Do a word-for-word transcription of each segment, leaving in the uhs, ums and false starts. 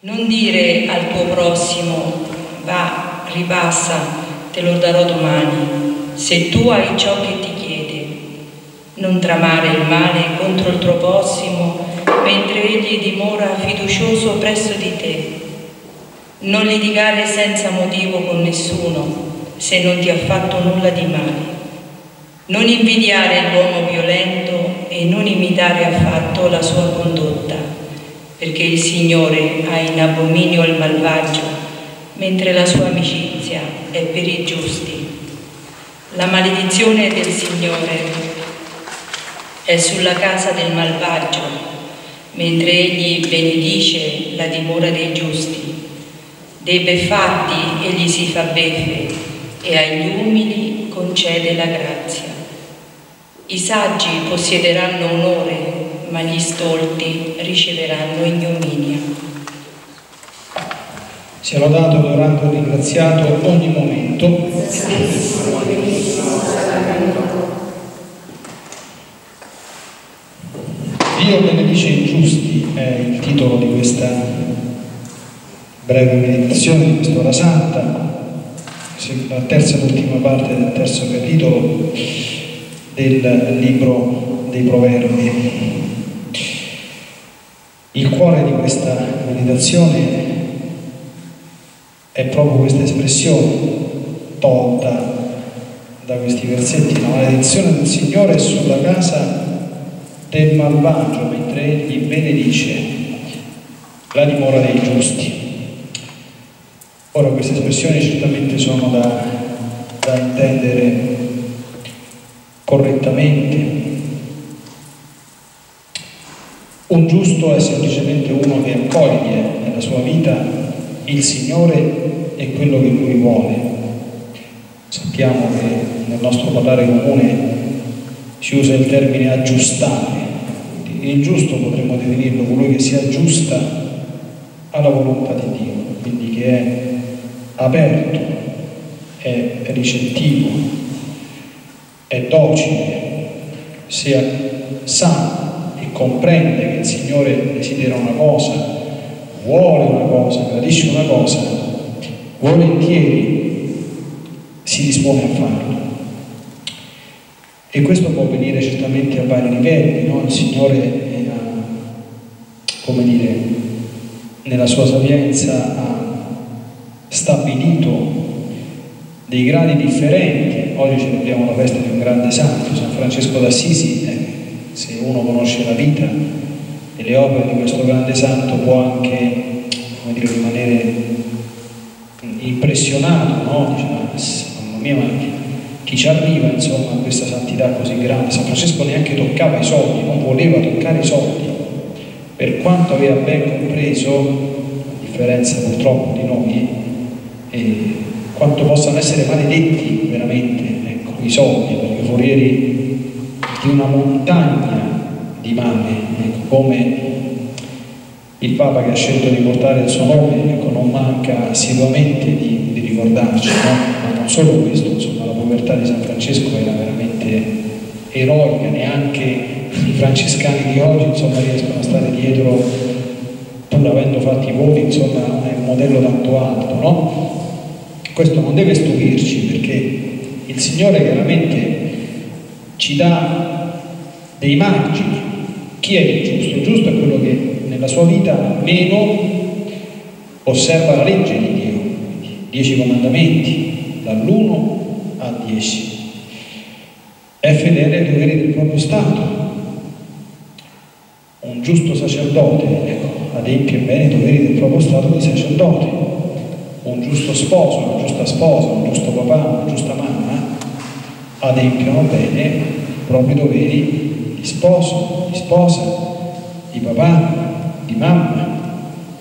Non dire al tuo prossimo, va, ripassa, te lo darò domani, se tu hai ciò che ti chiede. Non tramare il male contro il tuo prossimo, mentre egli dimora fiducioso presso di te. Non litigare senza motivo con nessuno, se non ti ha fatto nulla di male. Non invidiare l'uomo violento e non imitare affatto la sua condotta, perché il Signore ha in abominio il malvagio, mentre la sua amicizia è per i giusti. La maledizione del Signore è sulla casa del malvagio, mentre egli benedice la dimora dei giusti. Dei beffatti egli si fa beffe e agli umili concede la grazia. I saggi possiederanno onore, ma gli stolti riceveranno ignominia. Sia lodato, adorato e ringraziato ogni momento. Dio benedice i giusti è il titolo di questa breve meditazione di quest'ora santa, la terza e ultima parte del terzo capitolo del libro dei Proverbi. Il cuore di questa meditazione è proprio questa espressione tolta da questi versetti: la maledizione del Signore è sulla casa del malvagio, mentre egli benedice la dimora dei giusti. Ora, queste espressioni certamente sono da, da intendere correttamente. Un giusto è semplicemente uno che accoglie nella sua vita il Signore e quello che Lui vuole. Sappiamo che nel nostro parlare comune si usa il termine aggiustare. Il giusto potremmo definirlo colui che si aggiusta alla volontà di Dio, quindi che è aperto, è ricettivo, è docile, sia sano e comprende che il Signore desidera una cosa, vuole una cosa, gradisce una cosa, volentieri si dispone a farlo. E questo può avvenire certamente a vari livelli, no? Il Signore ha, come dire, nella sua sapienza ha stabilito dei gradi differenti. Oggi celebriamo la festa di un grande santo, San Francesco d'Assisi. Eh, se uno conosce la vita e le opere di questo grande santo può anche, come dire, rimanere impressionato, no? Dice, mamma mia, ma chi ci arriva insomma a questa santità così grande? San Francesco neanche toccava i soldi, non voleva toccare i soldi, per quanto aveva ben compreso, a differenza purtroppo di noi, eh, quanto possano essere maledetti veramente, ecco, i soldi, perché forieri di una montagna di male, ecco, come il Papa che ha scelto di portare il suo nome, ecco, non manca assiduamente di, di ricordarci, no? Ma non solo questo, insomma, la povertà di San Francesco era veramente eroica, neanche i francescani di oggi, insomma, riescono a stare dietro, pur avendo fatto i voti, insomma, è un modello tanto alto, no? Questo non deve stupirci, perché il Signore chiaramente ci dà dei margini. Chi è il giusto? Il giusto è quello che nella sua vita meno osserva la legge di Dio, dieci comandamenti, dall'uno a dieci. È fedele ai doveri del proprio Stato. Un giusto sacerdote, ecco, adempie bene i doveri del proprio Stato di sacerdote. Un giusto sposo, una giusta sposa, un giusto papà, una giusta mamma adempiono bene i propri doveri di sposo, di sposa, di papà, di mamma.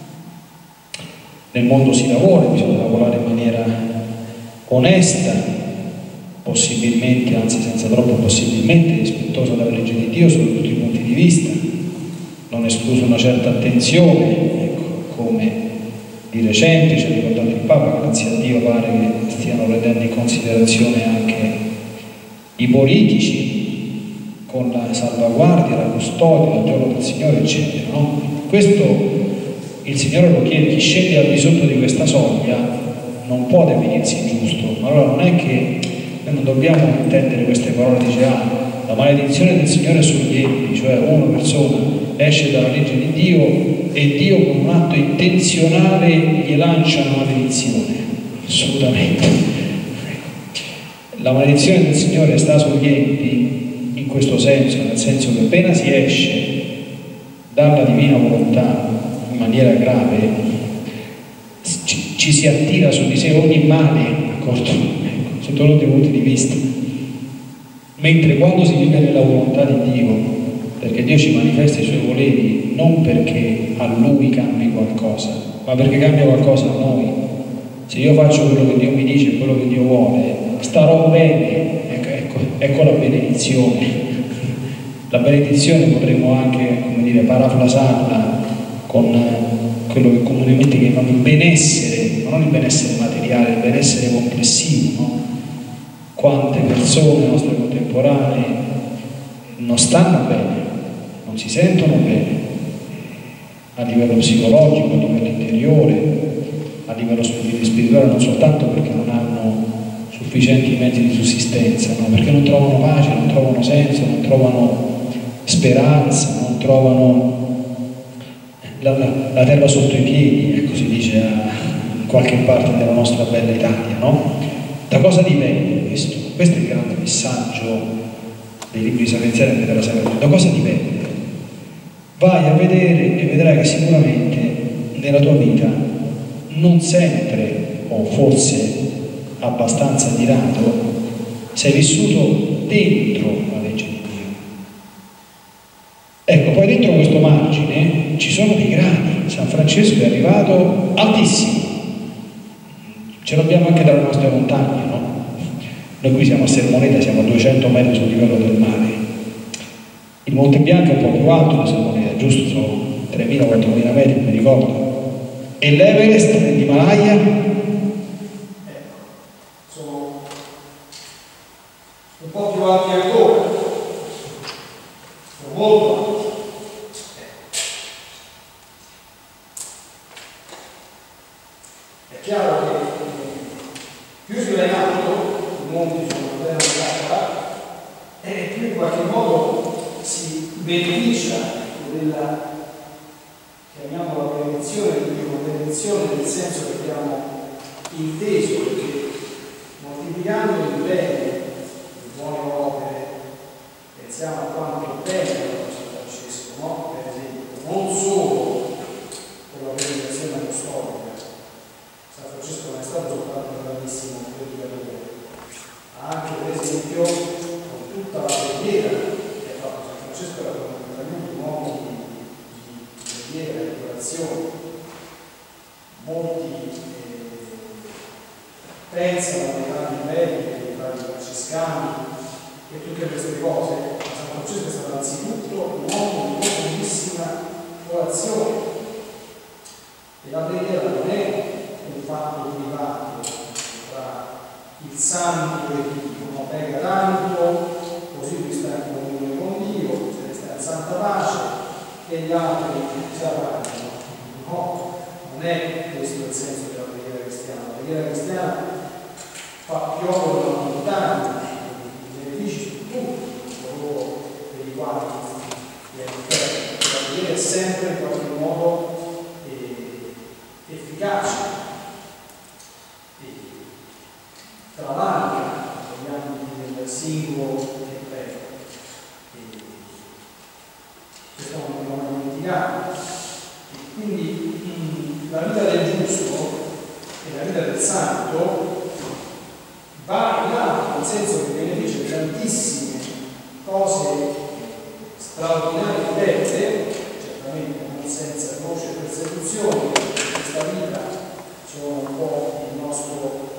Nel mondo si lavora, bisogna lavorare in maniera onesta, possibilmente, anzi senza troppo possibilmente, rispettosa della legge di Dio sotto tutti i punti di vista, non escluso una certa attenzione, ecco, come di recente ci ha ricordato il Papa, grazie a Dio pare che stiano prendendo in considerazione anche i politici con la salvaguardia, la custodia, il giorno del Signore, eccetera, no? Questo il Signore lo chiede, chi scende al di sotto di questa soglia non può definirsi giusto. Ma allora non è che noi non dobbiamo intendere queste parole, dice ah, la maledizione del Signore è sugli empi, cioè una persona esce dalla legge di Dio e Dio con un atto intenzionale gli lancia una maledizione. Assolutamente. La maledizione del Signore sta sugli empi in questo senso, nel senso che appena si esce dalla divina volontà in maniera grave, ci, ci si attira su di sé ogni male, d'accordo? Ecco, sotto tutti i punti di vista. Mentre quando si vive nella volontà di Dio, perché Dio ci manifesta i suoi voleri non perché a Lui cambi qualcosa, ma perché cambia qualcosa a noi. Se io faccio quello che Dio mi dice e quello che Dio vuole, starò bene. Ecco, ecco, ecco la benedizione. La benedizione potremmo anche, come dire, parafrasarla con quello che comunemente chiamiamo il benessere, ma non il benessere materiale, il benessere complessivo, no? Quante persone nostre contemporanee non stanno bene, non si sentono bene a livello psicologico, a livello interiore, a livello spirituale, non soltanto perché non hanno sufficienti mezzi di sussistenza, no? Perché non trovano pace, non trovano senso, non trovano speranza, non trovano la, la, la terra sotto i piedi, ecco si dice a, in qualche parte della nostra bella Italia, no? Da cosa dipende questo? Questo è il grande messaggio dei libri sapienziali della Sacra. Da cosa dipende? Vai a vedere e vedrai che sicuramente nella tua vita non sempre, o forse abbastanza di rado, sei vissuto dentro la legge di Dio. Ecco, poi dentro questo margine ci sono dei gradi. San Francesco è arrivato altissimo. Ce l'abbiamo anche dalle nostre montagne, no? Noi qui siamo a Sermoneta, siamo a duecento metri sul livello del mare. Il Monte Bianco è un po' più alto di Sermoneta, giusto? Sono tremila quattromila metri, mi ricordo. E l'Everest nell'Himalaya sono un po' più alti ancora, sono molto alti. È chiaro che più si va in alto, i monti sono una terra scatola, e più in qualche modo si beneficia della, chiamiamola benedizione di Dio, benedizione nel senso che abbiamo inteso, perché moltiplicando il bene, le buone opere, pensiamo a quanto bene ha San Francesco, no? Per esempio, non solo con la predicazione apostolica. San Francesco non è stato soltanto un grandissimo predicatore, ma anche per esempio con tutta la preghiera che ha fatto San Francesco, era fondamentalmente un uomo di, di, di preghiera, di orazione. Molti eh, pensano ai grandi medici, ai grandi francescani e tutte queste cose, ma San Francesco è stato anzitutto un uomo di profondissima orazione. E la preghiera non è un fatto privato tra il santo e Dio, uno prega tanto, così lui sta in comunione con Dio, se ne sta in santa pace e gli altri si avranno. No, non è questo il senso della preghiera cristiana. La preghiera cristiana fa piovere una montagna di benefici su tutti coloro per i quali è inferno. La preghiera è sempre in qualche modo eh, efficace. Travalica negli ambiti del singolo che prega. Questo non dobbiamo dimenticare. Quindi mh, la vita del giusto e la vita del santo va in alto, nel senso che beneficia di tantissime cose straordinarie e belle, certamente non senza croce e persecuzioni, questa vita sono un po' il nostro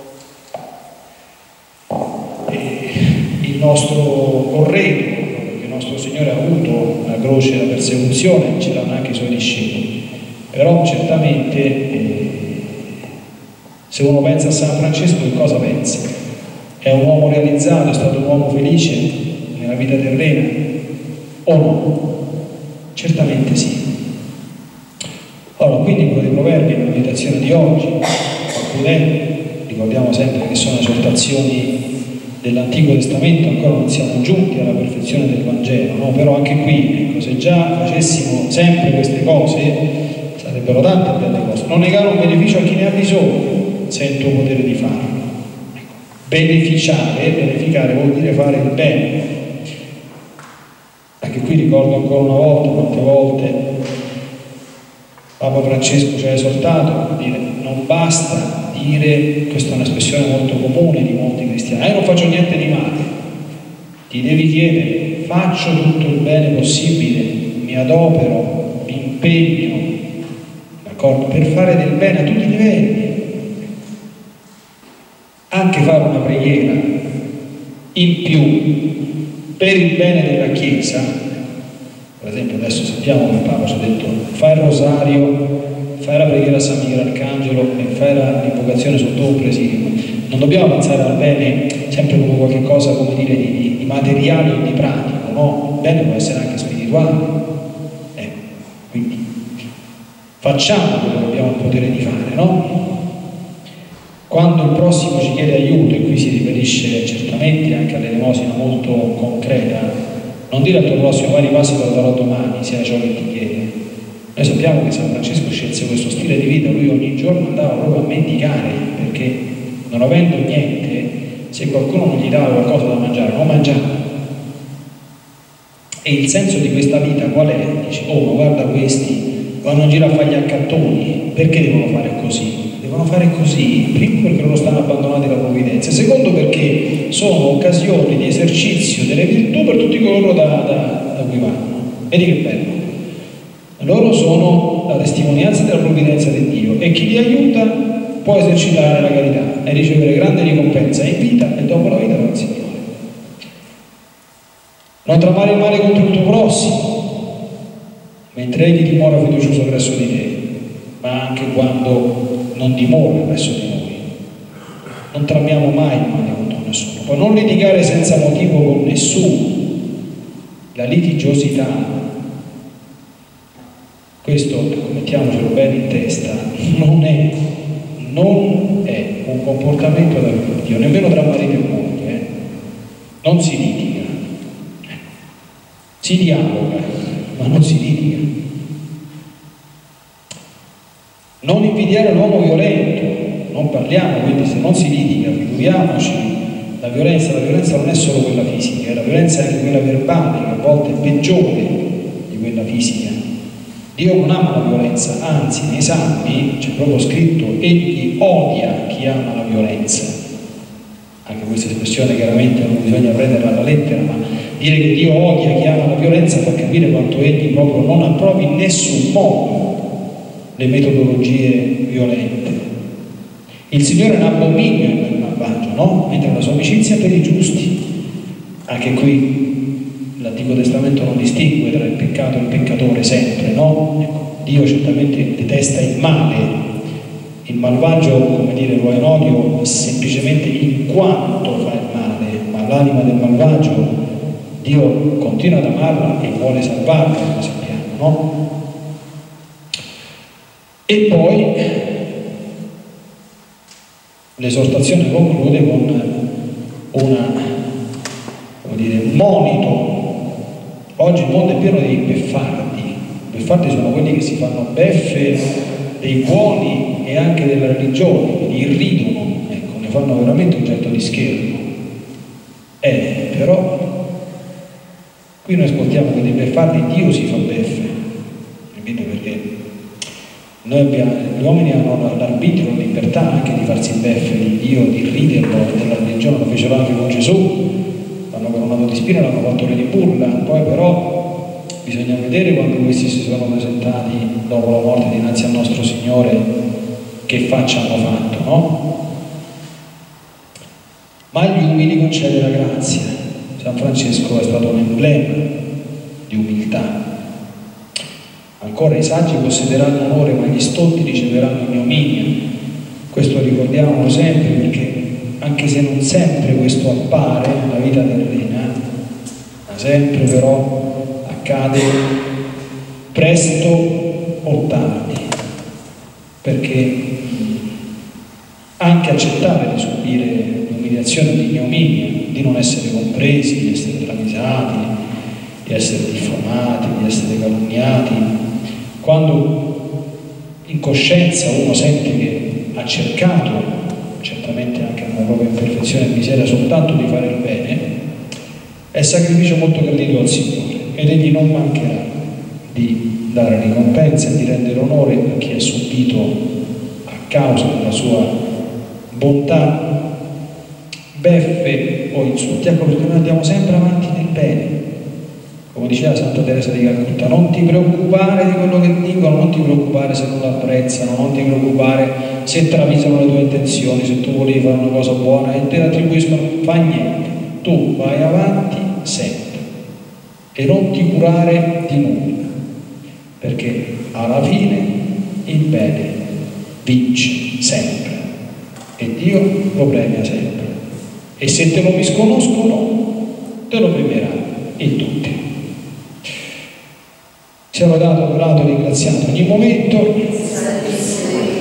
il nostro corredo, perché il nostro Signore ha avuto la croce e la persecuzione, ce l'hanno anche i suoi discepoli. Però certamente eh, se uno pensa a San Francesco, che cosa pensa? È un uomo realizzato, è stato un uomo felice nella vita terrena o no? Certamente sì. Allora, quindi quello dei proverbi è una meditazione di oggi, ricordiamo sempre che sono esortazioni dell'Antico Testamento, ancora non siamo giunti alla perfezione del Vangelo, no? Però anche qui, ecco, se già facessimo sempre queste cose, sarebbero tante belle cose. Non negare un beneficio a chi ne ha bisogno, se è il tuo potere di farlo. Ecco. Beneficiare, beneficare vuol dire fare il bene. Anche qui ricordo ancora una volta, quante volte Papa Francesco ci ha esortato a dire non basta dire, questa è un'espressione molto comune di molti cristiani, ah, io non faccio niente di male, ti devi chiedere, faccio tutto il bene possibile, mi adopero, mi impegno, d'accordo, per fare del bene a tutti i livelli, anche fare una preghiera in più per il bene della Chiesa. Per esempio adesso sappiamo che il Papa ci ha detto fai il rosario, fai la preghiera a San Michele Arcangelo e fai l'invocazione sotto un presidio. Non dobbiamo pensare al bene sempre come qualche cosa, come dire, di, di materiale o di pratico, no? Il bene può essere anche spirituale. Eh, quindi facciamo quello che abbiamo il potere di fare, no? Quando il prossimo ci chiede aiuto, e qui si riferisce certamente anche all'elemosina molto concreta, non dire al tuo prossimo vai passi te lo darò domani, sia ciò che ti chiede. Noi sappiamo che San Francesco scelse questo stile di vita, lui ogni giorno andava proprio a mendicare, perché non avendo niente, se qualcuno non gli dava qualcosa da mangiare, non mangiava. E il senso di questa vita qual è? Dici, oh ma guarda questi, vanno in giro a fare gli accattoni, perché devono fare così? Devono fare così, primo perché loro stanno abbandonati alla provvidenza, secondo perché sono occasioni di esercizio delle virtù per tutti coloro da, da, da cui vanno. Vedi che bello? Loro sono la testimonianza della provvidenza di Dio e chi li aiuta può esercitare la carità e ricevere grande ricompensa in vita e dopo la vita dal Signore. Non tramare il male contro il tuo prossimo, mentre egli dimora fiducioso presso di te, ma anche quando non dimora presso di noi. Non tramiamo mai il male contro nessuno. Poi non litigare senza motivo con nessuno. La litigiosità, questo mettiamocelo bene in testa, non è, non è un comportamento da Dio, nemmeno tra marito e moglie. Eh? Non si litiga, si dialoga, ma non si litiga. Non invidiare l'uomo violento, non parliamo, quindi se non si litiga, figuriamoci, la violenza, la violenza non è solo quella fisica, la violenza è anche quella verbale, che a volte è peggiore di quella fisica. Dio non ama la violenza, anzi nei Salmi c'è proprio scritto egli odia chi ama la violenza. Anche questa espressione chiaramente non bisogna prenderla alla lettera, ma dire che Dio odia chi ama la violenza fa capire quanto egli proprio non approvi in nessun modo le metodologie violente. Il Signore è un abominio nel malvagio, no? Mentre la sua amicizia è per i giusti. Anche qui l'Antico Testamento non distingue tra il peccato e il peccatore sempre, no? Ecco, Dio certamente detesta il male, il malvagio, come dire, lo ha in odio semplicemente in quanto fa il male, ma l'anima del malvagio Dio continua ad amarla e vuole salvarla, come sappiamo, no? E poi l'esortazione conclude con una, come dire, un monito. Oggi il mondo è pieno di beffardi. I beffardi sono quelli che si fanno beffe dei buoni e anche della religione, li irridono, ecco, ne fanno veramente un certo di scherno. Eh, però qui noi ascoltiamo che dei beffardi Dio si fa beffe, capite? Perché noi abbiamo, gli uomini hanno l'arbitrio, la libertà anche di farsi beffe di Dio, di riderlo, della religione, lo fecero anche con Gesù, l'hanno coronato di spina, l'hanno fatto re di burla, poi però bisogna vedere quando questi si sono presentati dopo la morte dinanzi al nostro Signore che faccia hanno fatto, no? Ma agli umili concede la grazia. San Francesco è stato un emblema di umiltà. Ancora i saggi possederanno onore, ma gli stolti riceveranno ignominia. Questo ricordiamolo sempre, perché anche se non sempre questo appare nella vita terrena, ma sempre però accade presto o tardi. perché anche accettare di subire l'umiliazione e l'ignominia, di non essere compresi, di essere travisati, di essere diffamati, di essere calunniati, quando in coscienza uno sente che ha cercato, certamente anche nella propria imperfezione e miseria, soltanto di fare il bene, è sacrificio molto gradito al Signore, ed Egli non mancherà di dare ricompensa e di rendere onore a chi ha subito a causa della sua bontà beffe o insulti. Ecco perché noi andiamo sempre avanti nel bene. Come diceva Santa Teresa di Calcutta, non ti preoccupare di quello che dicono, non ti preoccupare se non lo apprezzano, non ti preoccupare se travisano le tue intenzioni, se tu volevi fare una cosa buona e te la attribuiscono, fa niente, tu vai avanti sempre e non ti curare di nulla, perché alla fine il bene vince sempre e Dio lo premia sempre, e se te lo misconoscono te lo premierà in tutti. Siamo dato, onorato e ringraziato ogni momento.